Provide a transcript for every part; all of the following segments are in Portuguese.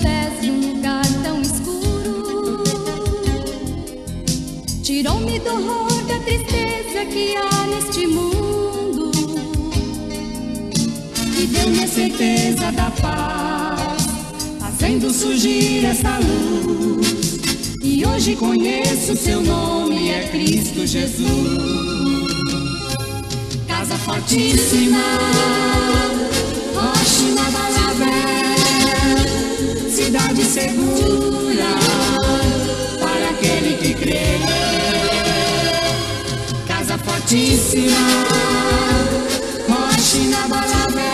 pés de um lugar tão escuro, tirou-me do horror da tristeza que há neste mundo e deu-me a certeza da paz, fazendo surgir esta luz. E hoje conheço seu nome, é Cristo Jesus. Casa fortíssima, rocha inabalável, cidade segura para aquele que crê. Casa fortíssima, rocha inabalável,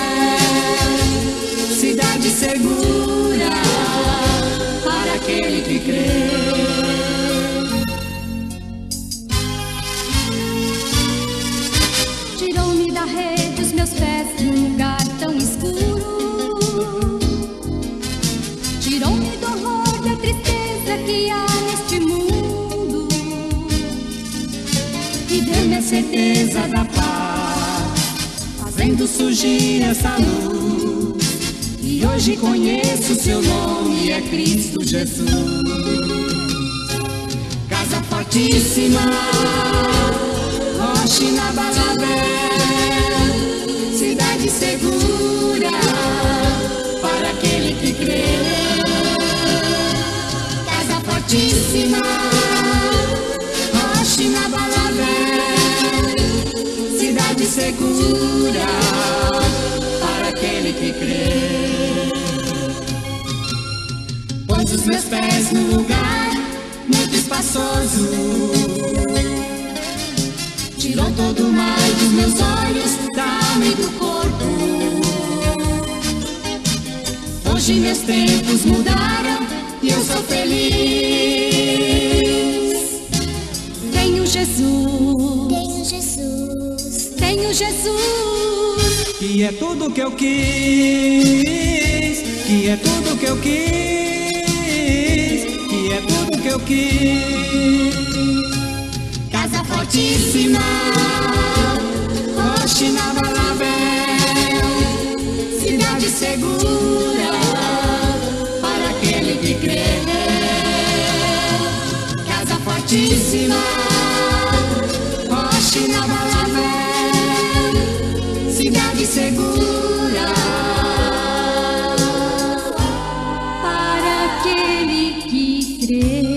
cidade segura para aquele que crê. Tirou-me da rede os meus pés de um lugar tão escuro, tirou-me do horror da tristeza que há neste mundo e deu-me a certeza da paz, fazendo surgir essa luz. E hoje conheço seu nome, é Cristo Jesus. Casa fortíssima, rocha inabalável, cidade segura para aquele que crê. Casa fortíssima, rocha inabalável, cidade segura para aquele que crê. Pôs os meus pés num lugar muito espaçoso, tirou todo o mal dos meus olhos, da alma e do corpo. Hoje meus tempos mudaram e eu sou feliz. Tenho Jesus, tenho Jesus, tenho Jesus, que é tudo que eu quis, que é tudo que eu quis, que é tudo que eu quis. Casa fortíssima, rocha inabalável, cidade segura para aquele que crê. Casa fortíssima, rocha inabalável, cidade segura para aquele que crê.